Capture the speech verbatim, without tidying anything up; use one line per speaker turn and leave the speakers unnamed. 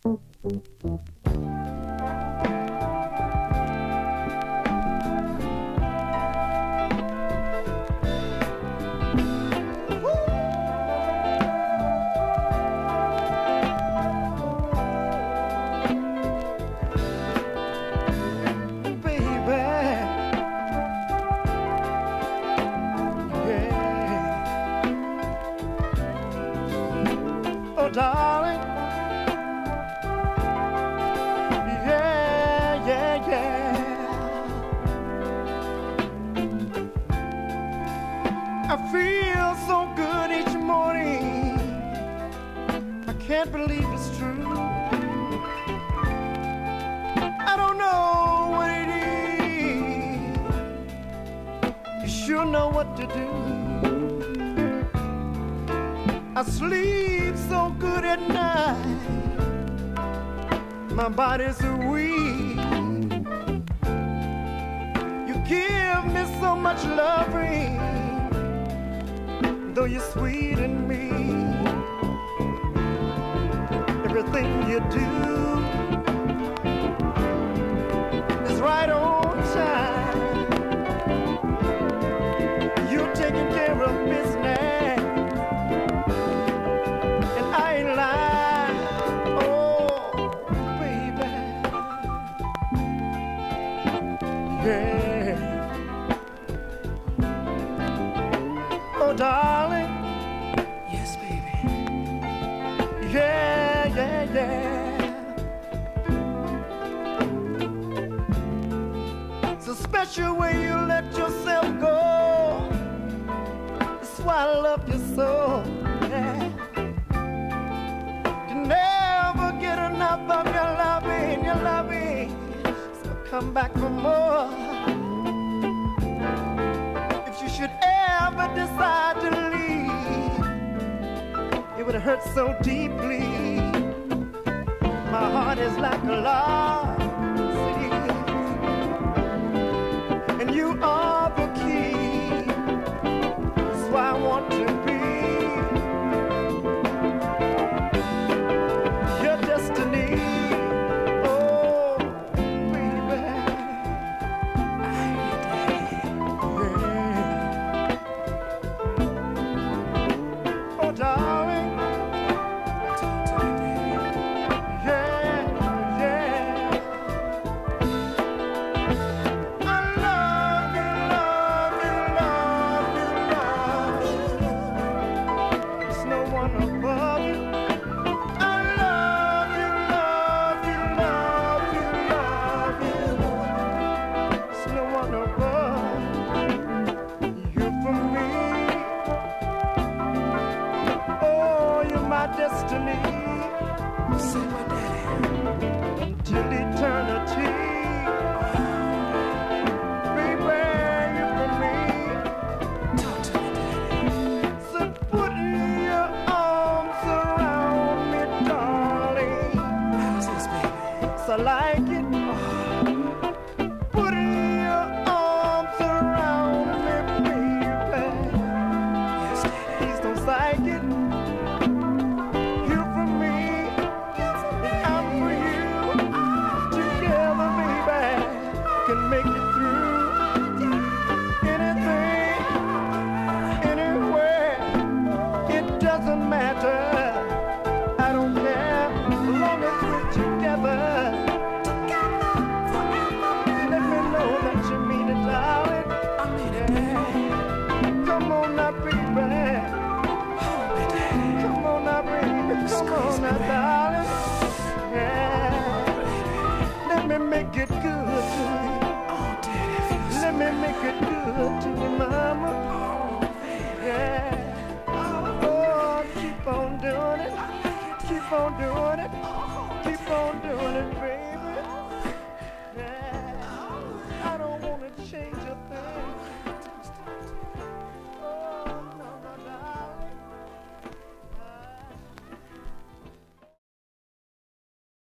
Darling, yeah, yeah, yeah. I feel so good each morning. I can't believe it's true. I don't know what it is. You sure know what to do. I sleep so good at night. My body's so weak. You give me so much loving, though you're sweet in me. Everything you do is right on time. You're taking care of business. Darling, yes, baby. Yeah, yeah, yeah. It's a special way you let yourself go. That's why I love you so. Yeah. You never get enough of your loving, your loving. So come back for more. If you should ever decide to leave, it would hurt so deeply. My heart is like a lost city, and you are the key. That's why I want to be your destiny. Oh, baby. Darling, yeah, yeah. I love you, love you, love you, love you. There's no one above you. I love you, love you, love you, love you. There's no one above you for me. My destiny, say my daddy, until eternity. Baby, you for me. Talk to me, daddy. So put your arms around me, darling. How's this, baby? So I like it. Put your arms around me, baby. Yes, daddy. Please don't psych it. Make it through anything, anywhere. It doesn't matter. I don't care as long as we're together. Together forever. Let me know that you mean it, darling. I mean it, baby. Come on now, baby. Hold me, daddy. Come on now, baby. Come on now, darling. Yeah. Let me make it good to you. Let me make it good to you, mama. Yeah. Oh, keep on doing it. Keep on doing it.